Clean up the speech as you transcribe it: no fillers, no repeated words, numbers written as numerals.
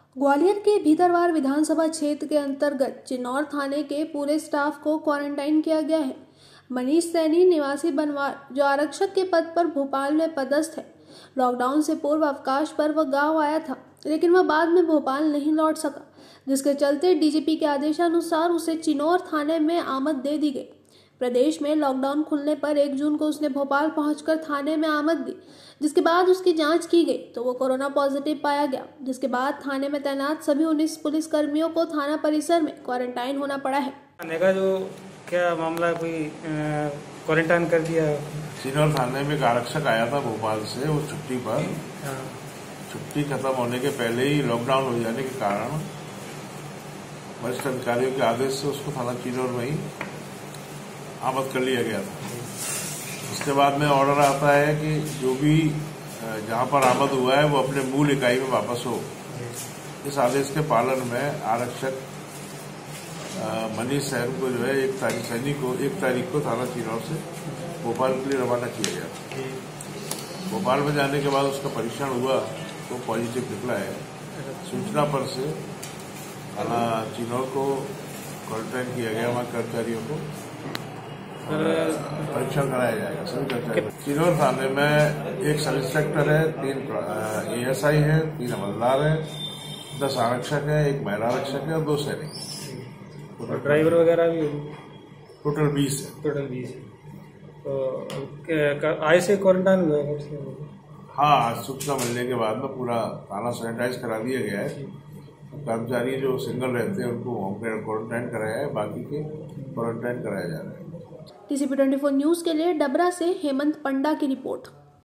ग्वालियर के भीतरवार विधानसभा क्षेत्र के अंतर्गत चिनौर थाने के पूरे स्टाफ को क्वारंटाइन किया गया है। मनीष सैनी निवासी बनवार, जो आरक्षक के पद पर भोपाल में पदस्थ है, लॉकडाउन से पूर्व अवकाश पर वह गांव आया था, लेकिन वह बाद में भोपाल नहीं लौट सका, जिसके चलते डीजीपी के आदेशानुसार उसे चिनौर थाने में आमद दे दी गई। प्रदेश में लॉकडाउन खुलने पर 1 जून को उसने भोपाल पहुंचकर थाने में आमद दी, जिसके बाद उसकी जांच की गई तो वो कोरोना पॉजिटिव पाया गया, जिसके बाद थाने में तैनात सभी 19 पुलिस कर्मियों को थाना परिसर में क्वारंटाइन होना पड़ा है। थाने का जो क्या मामला, कोई क्वारंटाइन कर दिया? चिनौर थाने में एक आरक्षक आया था भोपाल से, वो छुट्टी पर, छुट्टी खत्म होने के पहले ही लॉकडाउन हो जाने के कारण वरिष्ठ अधिकारियों के आदेश से उसको थाना चिनौर में ही आमद कर लिया गया था। उसके बाद में ऑर्डर आता है कि जो भी जहां पर आमद हुआ है वो अपने मूल इकाई में वापस हो। इस आदेश के पालन में आरक्षक मनीष सैन को जो है 1 तारीख को थाना चिनौर से भोपाल के लिए रवाना किया गया। भोपाल में जाने के बाद उसका परीक्षण हुआ तो पॉजिटिव निकला है। सूचना पर से थाना चिनौर को क्वारंटाइन किया गया, वहां कर्मचारियों को परीक्षण कराया जाएगा। सभी कर्मचारी चिनौर थाने में 1 सब इंस्पेक्टर है, 3 ASI है, 3 हवलदार है, 10 आरक्षक है, 1 महिला आरक्षक है और 2 सैनिक। ड्राइवर वगैरह भी? टोटल 20 है। टोटल 20 है। तो आज से क्वारंटाइन हुआ है? हाँ, सूचना मिलने के बाद में पूरा थाना सैनिटाइज करा दिया गया है। कर्मचारी जो सिंगल रहते हैं उनको होम क्वारंटाइन कराया है, बाकी के क्वारंटाइन कराया जा रहा है। TCP 24 न्यूज के लिए डबरा से हेमंत पंडा की रिपोर्ट।